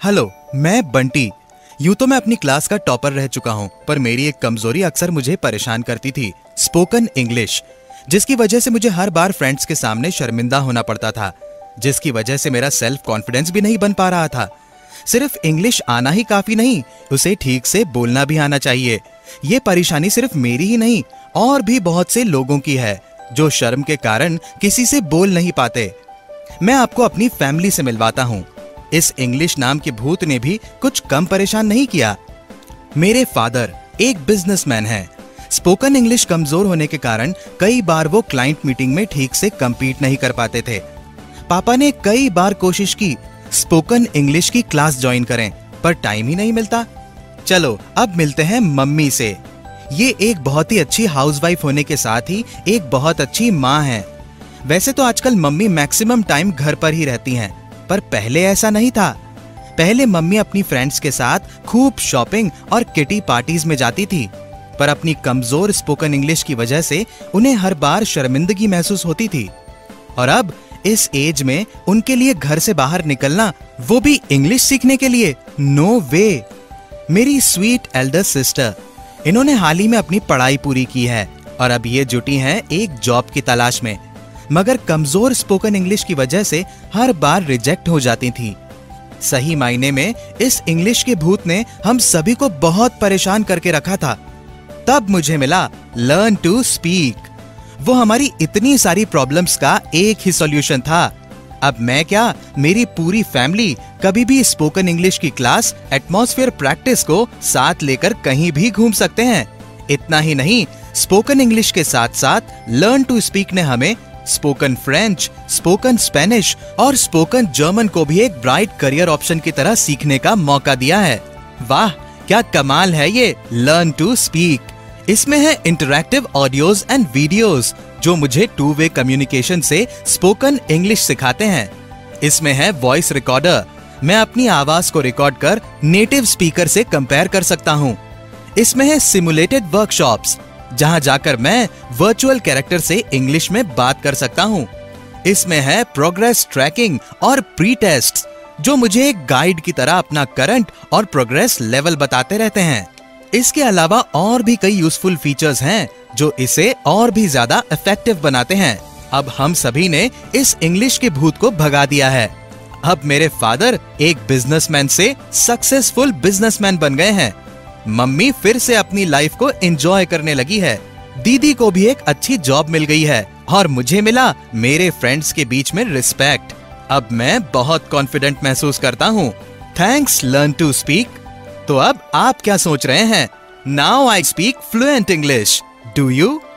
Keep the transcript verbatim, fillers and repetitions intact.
Hello, मैं बंटी। यूं तो मैं अपनी क्लास का टॉपर रह चुका हूं, पर मेरी एक कमजोरी अक्सर मुझे परेशान करती थी, स्पोकन इंग्लिश, जिसकी वजह से मुझे हर बार फ्रेंड्स के सामने शर्मिंदा होना पड़ता था, जिसकी वजह से मेरा सेल्फ कॉन्फिडेंस भी नहीं बन पा रहा था। सिर्फ इंग्लिश आना ही काफी नहीं, उसे ठीक से बोलना भी आना चाहिए। ये परेशानी सिर्फ मेरी ही नहीं, और भी बहुत से लोगों की है जो शर्म के कारण किसी से बोल नहीं पाते। मैं आपको अपनी फैमिली से मिलवाता हूँ। इस इंग्लिश नाम के भूत ने भी कुछ कम परेशान नहीं किया। मेरे फादर एक बिजनेसमैन हैं। स्पोकन इंग्लिश कमजोर होने के कारण कई बार वो क्लाइंट मीटिंग में ठीक से compete नहीं कर पाते थे। पापा ने कई बार कोशिश की स्पोकन इंग्लिश की क्लास ज्वाइन करें, पर टाइम ही नहीं मिलता। चलो अब मिलते हैं मम्मी से। ये एक बहुत ही अच्छी हाउसवाइफ होने के साथ ही एक बहुत अच्छी माँ है। वैसे तो आजकल मम्मी मैक्सिमम टाइम घर पर ही रहती हैं, पर पहले ऐसा नहीं था। पहले मम्मी अपनी फ्रेंड्स के साथ खूब शॉपिंग और किटी पार्टीज में जाती थी, पर अपनी कमजोर स्पोकन इंग्लिश की वजह से उन्हें हर बार शर्मिंदगी महसूस होती थी। और अब इस एज में उनके लिए घर से बाहर निकलना, वो भी इंग्लिश सीखने के लिए, नो वे। मेरी स्वीट एल्डर सिस्टर, इन्होंने हाल ही में अपनी पढ़ाई पूरी की है और अब ये जुटी हैं एक जॉब की तलाश में, मगर कमजोर स्पोकन इंग्लिश की वजह से हर बार रिजेक्ट हो जाती थी। सही मायने में इस इंग्लिश के भूत ने हम सभी को बहुत परेशान करके रखा था। तब मुझे मिला लर्न टू स्पीक। वो हमारी इतनी सारी प्रॉब्लम्स का एक ही सॉल्यूशन था। अब मैं क्या, मेरी पूरी फैमिली कभी भी स्पोकन इंग्लिश की क्लास, एटमॉस्फेयर प्रैक्टिस को साथ लेकर कहीं भी घूम सकते हैं। इतना ही नहीं, स्पोकन इंग्लिश के साथ साथ लर्न टू स्पीक ने हमें स्पोकन फ्रेंच, स्पोकन स्पेनिश और स्पोकन जर्मन को भी एक ब्राइट करियर ऑप्शन की तरह सीखने का मौका दिया है। वाह, क्या कमाल है ये लर्न टू स्पीक। इसमें है इंटरैक्टिव ऑडियोज एंड वीडियोस जो मुझे टू वे कम्युनिकेशन से स्पोकन इंग्लिश सिखाते हैं। इसमें है वॉइस रिकॉर्डर, मैं अपनी आवाज को रिकॉर्ड कर नेटिव स्पीकर से कंपेयर कर सकता हूँ। इसमें है सिमुलेटेड वर्कशॉप्स, जहां जाकर मैं वर्चुअल कैरेक्टर से इंग्लिश में बात कर सकता हूं। इसमें है प्रोग्रेस ट्रैकिंग और प्री टेस्ट, जो मुझे एक गाइड की तरह अपना करंट और प्रोग्रेस लेवल बताते रहते हैं। इसके अलावा और भी कई यूजफुल फीचर्स हैं जो इसे और भी ज्यादा इफेक्टिव बनाते हैं। अब हम सभी ने इस इंग्लिश के भूत को भगा दिया है। अब मेरे फादर एक बिजनेसमैन से सक्सेसफुल बिजनेसमैन बन गए हैं। मम्मी फिर से अपनी लाइफ को एंजॉय करने लगी है। दीदी को भी एक अच्छी जॉब मिल गई है और मुझे मिला मेरे फ्रेंड्स के बीच में रिस्पेक्ट। अब मैं बहुत कॉन्फिडेंट महसूस करता हूँ। Thanks learn to speak. तो अब आप क्या सोच रहे हैं? Now I speak fluent English. Do you?